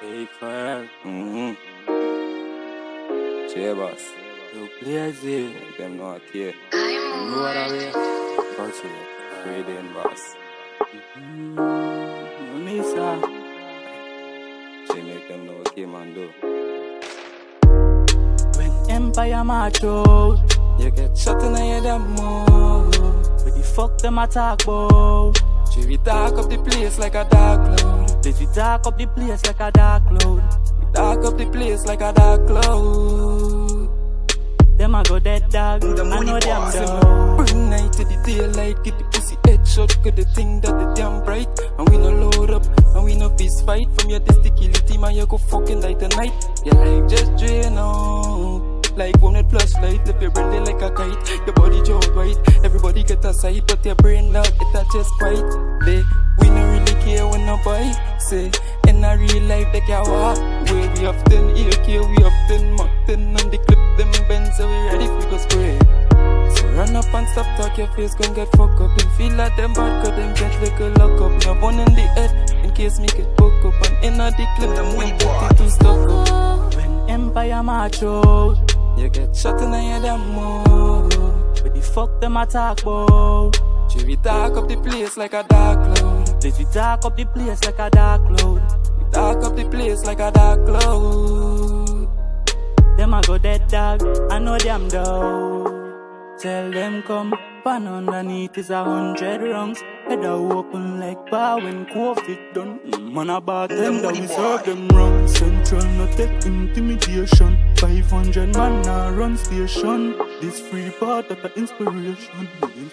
Hey, fam. J-Boss. You crazy. Make them know I care. You know what I mean? Culture. Friday and boss. Monisa. J make them know I care, man, do. When Empire march out, You get shot in the head and more. but the fuck them attack, boy. J we dark up the place like a dark cloud. Let we dark up the place like a dark cloud. We dark up the place like a dark cloud. Them a go dead dog, I know them dog. Bring night to the daylight, get the pussy headshot, get the thing that the damn bright. And we no load up, and we no fist fight. From your testicularity, man, you go fucking light the night. Your life just drain out. Like 100 plus light, left your brain like a kite. Your body jump white, everybody get a sight, but your brain loud, it a just quiet. We no really care when nobody say. In a real life, they can walk. Where we often AK, we often Mach 10 on the clip, them bends, so we ready for go spray. So run up and stop talk, your face gon' get fucked up. Them feel like them bad, cause them get like a lock up. Me one in the head, in case me get broke up. And in the clip, them we put it to stuck up. When Empire march out, You get shot in the head and more. but the fuck them attack, boy. J we dark up the place like a dark cloud. Let we dark up the place like a dark cloud. We dark up the place like a dark cloud. Them a go dead dog, I know them dog. Tell them come, pan underneath is 100 rungs. Head a open like bar when COVID done. Man a bartender, we serve them wrong. Central no take intimidation. 500 man na run station. This free part of the inspiration.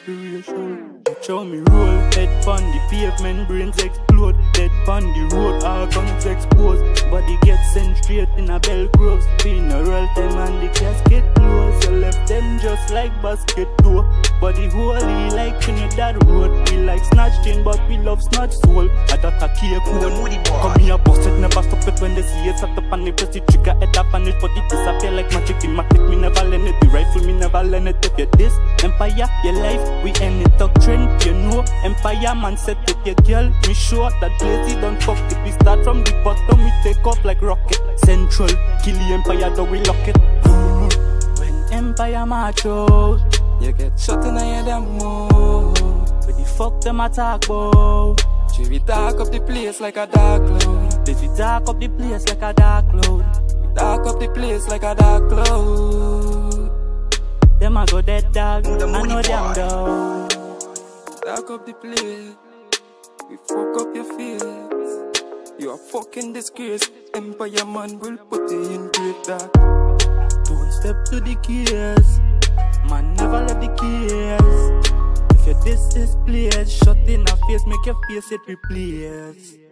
Show me roll, head pon the pavement, brains explode. Dead pon the road, all guns exposed. Body gets sent straight in a bell groves. Funeral time and the casket close. You left them just like basket door. Body holy like Trinidad road. We like snatch chain, but we love snatch soul. I that a key code. Come here, bust it, never stop it when they see it. Sat up and they press the trigger, head up and it, but it disappear like magic. The matic, me never learn it. The rifle, me never learn it. If you this Empire, your life, we end it doctrine. You know, Empire man set with your girl. Me sure that lazy don't fuck it. We start from the bottom, we take off like rocket. Central, kill the Empire, though we lock it. When Empire march out, You get shot in the head and more. but the fuck them attack, boy. J we dark up the place like a dark cloud. Let we dark up the place like a dark cloud. We dark up the place like a dark cloud. Them a go dead dog, I know them dog. Dark up the place. We fuck up your face. You a fucking disgrace. Empire man will put you in grave dark. Don't step to the case, man never let the case. If your this is place, shut in a face, make your face it replace.